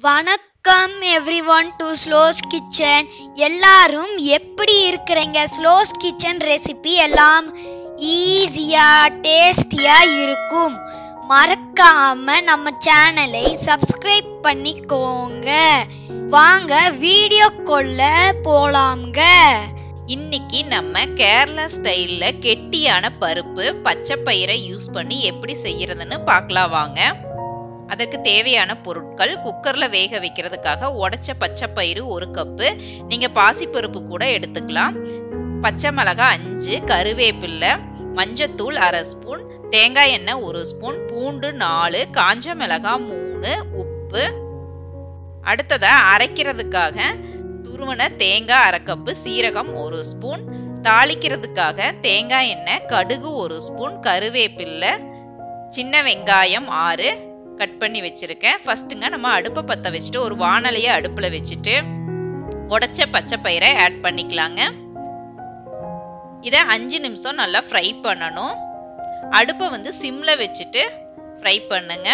வணக்கம் everyone to Slo's Kitchen. எல்லாரும் எப்படி இருக்கீங்க? Slo's Kitchen ரெசிபி எல்லாம் ஈஸியா டேஸ்டியா இருக்கும். மறக்காம நம்ம சேனலை சப்ஸ்கிரைப் பண்ணிக்கோங்க. வாங்க வீடியோக்குள்ள போலாம்ங்க. இன்னைக்கு நம்ம கேரளா ஸ்டைல்ல கெட்டியான பருப்பு பச்சை பயிரை யூஸ் பண்ணி எப்படி செய்யறதுன்னு பார்க்கலாம் வாங்க. அதற்கு தேவையான பொருட்கள்: குக்கர்ல வேக வைக்கிறதுக்காக உடைச்ச பச்சை பயிறு 1 கப்பு, நீங்க பாசிப்பருப்பு கூட எடுத்துக்கலாம், பச்சை மிளகாய் 5, கருவேப்பிலை, மஞ்சத்தூள் 1/2 ஸ்பூன், தேங்காய் எண்ணெய் 1 ஸ்பூன், பூண்டு 4, காஞ்ச மிளகாய் 3, உப்பு. அடுத்ததா அரைக்கிறதுக்காக துருவன தேங்காய் 1/2 கப்பு, சீரகம் 1 ஸ்பூன், தாளிக்கிறதுக்காக தேங்காய் எண்ணெய், கடுகு 1 ஸ்பூன், கருவேப்பிலை, சின்ன வெங்காயம் 6 கட் பண்ணி வச்சிருக்கேன். ஃபர்ஸ்ட்டுங்க நம்ம அடுப்பை பற்ற வச்சுட்டு ஒரு வாணலியை அடுப்பில் வச்சுட்டு உடைச்ச பச்சை பயிரை ஆட் பண்ணிக்கலாங்க. இதை 5 நிமிஷம் நல்லா ஃப்ரை பண்ணணும். அடுப்பை வந்து சிம்ல வச்சுட்டு ஃப்ரை பண்ணுங்க.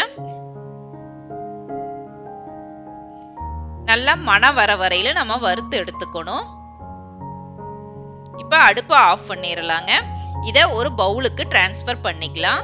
நல்லா மணம் வர வரையில நம்ம வறுத்து எடுத்துக்கணும். இப்போ அடுப்பை ஆஃப் பண்ணிடலாங்க. இதை ஒரு பவுலுக்கு டிரான்ஸ்ஃபர் பண்ணிக்கலாம்.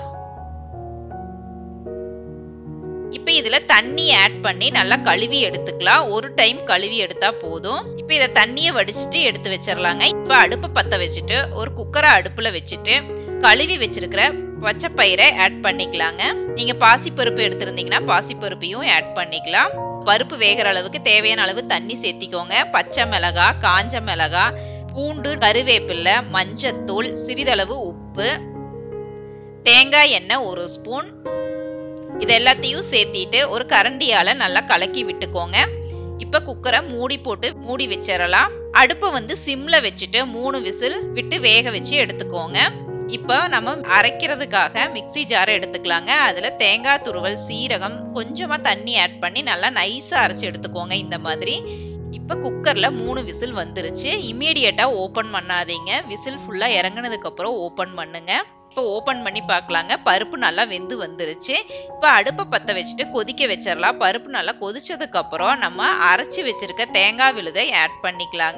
இப்போ இதுல தண்ணி ஆட் பண்ணி நல்லா கழுவி எடுத்துக்கலாம். ஒரு டைம் கழுவி எடுத்தா போதும். இப்போ இதை தண்ணியை வடிச்சிட்டு எடுத்து வச்சிடலாங்க. இப்போ அடுப்பை பற்ற வச்சுட்டு ஒரு குக்கரை அடுப்புல வச்சுட்டு கழுவி வச்சிருக்கிற பச்சை பயிரை ஆட் பண்ணிக்கலாங்க. நீங்க பாசிப்பருப்பு எடுத்திருந்தீங்கன்னா பாசிப்பருப்பையும் ஆட் பண்ணிக்கலாம். பருப்பு வேகிற அளவுக்கு தேவையான அளவு தண்ணி சேர்த்திக்கோங்க. பச்சை மிளகாய், காஞ்ச மிளகாய், பூண்டு, கருவேப்பிலை, மஞ்சத்தூள், சிறிதளவு உப்பு, தேங்காய் எண்ணெய் 1 ஸ்பூன், இது எல்லாத்தையும் சேர்த்திட்டு ஒரு கரண்டியால நல்லா கலக்கி விட்டுக்கோங்க. இப்ப குக்கரை மூடி போட்டு மூடி வச்சிடலாம். அடுப்பை வந்து சிம்ல வச்சுட்டு 3 விசில் விட்டு வேக வச்சு எடுத்துக்கோங்க. இப்போ நம்ம அரைக்கிறதுக்காக மிக்ஸி ஜாரை எடுத்துக்கலாங்க. அதுல தேங்காய் துருவல், சீரகம், கொஞ்சமா தண்ணி ஆட் பண்ணி நல்லா நைஸா அரைச்சு எடுத்துக்கோங்க இந்த மாதிரி. இப்ப குக்கர்ல 3 விசில் வந்துருச்சு. இமீடியட்டா ஓபன் பண்ணாதீங்க. விசில் ஃபுல்லா இறங்கினதுக்கு அப்புறம் ஓபன் பண்ணுங்க. இப்போ ஓபன் பண்ணி பார்க்கலாங்க. பருப்பு நல்லா வெந்து வந்துருச்சு. இப்போ அடுப்பை பற்ற வச்சுட்டு கொதிக்க வச்சிடலாம். பருப்பு நல்லா கொதிச்சதுக்கு அப்புறம் நம்ம அரைச்சி வச்சிருக்க தேங்காய் விழுதை ஆட் பண்ணிக்கலாங்க.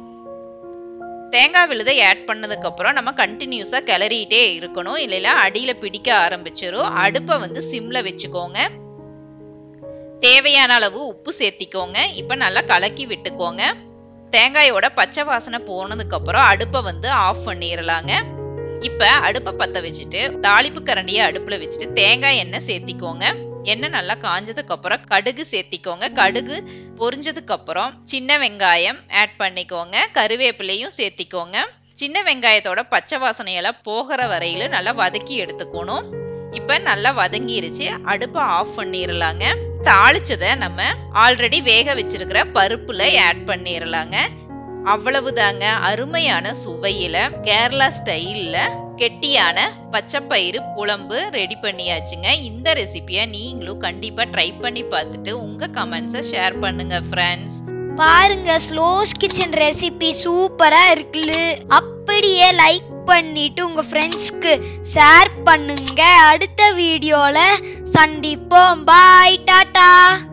தேங்காய் விழுதை ஆட் பண்ணதுக்கு அப்புறம் நம்ம கண்டினியூஸா கிளறிட்டே இருக்கணும், இல்லைன்னா அடியில பிடிக்க ஆரம்பிச்சிடும். அடுப்பை வந்து சிம்ல வச்சுக்கோங்க. தேவையான அளவு உப்பு சேர்த்திக்கோங்க. இப்போ நல்லா கலக்கி விட்டுக்கோங்க. தேங்காயோட பச்சை வாசனை போனதுக்கு அப்புறம் அடுப்பை வந்து ஆஃப் பண்ணிடலாங்க. இப்ப அடுப்பை பற்ற வச்சுட்டு தாளிப்பு கரண்டியை அடுப்புல வச்சுட்டு தேங்காய் எண்ணெய் சேர்த்திக்கோங்க. எண்ணெய் நல்லா காஞ்சதுக்கு அப்புறம் கடுகு சேர்த்திக்கோங்க. கடுகு பொரிஞ்சதுக்கு அப்புறம் சின்ன வெங்காயம் ஆட் பண்ணிக்கோங்க. கருவேப்பிலையும் சேர்த்திக்கோங்க. சின்ன வெங்காயத்தோட பச்சை வாசனையெல்லாம் போகிற வரையில நல்லா வதக்கி எடுத்துக்கணும். இப்ப நல்லா வதங்கிருச்சு. அடுப்பை ஆஃப் பண்ணிடலாங்க. தாளிச்சதை நம்ம ஆல்ரெடி வேக வச்சிருக்கிற பருப்புல ஆட் பண்ணிடலாங்க. அவ்வளவுதாங்க. அருமையான சுவையில கேரளா ஸ்டைல்ல கெட்டியான பச்சை பயிறு குழம்பு ரெடி பண்ணியாச்சுங்க. இந்த ரெசிபியை நீங்களும் கண்டிப்பா ட்ரை பண்ணி பார்த்துட்டு உங்க கமெண்ட்ஸை ஷேர் பண்ணுங்க ஃப்ரெண்ட்ஸ். பாருங்க, ஸ்லோஸ் கிச்சன் ரெசிபி சூப்பரா இருக்குல்ல. அப்படியே லைக் பண்ணிட்டு உங்க ஃப்ரெண்ட்ஸ்க்கு ஷேர் பண்ணுங்க. அடுத்த வீடியோல சந்திப்போம். பாய், டாடா.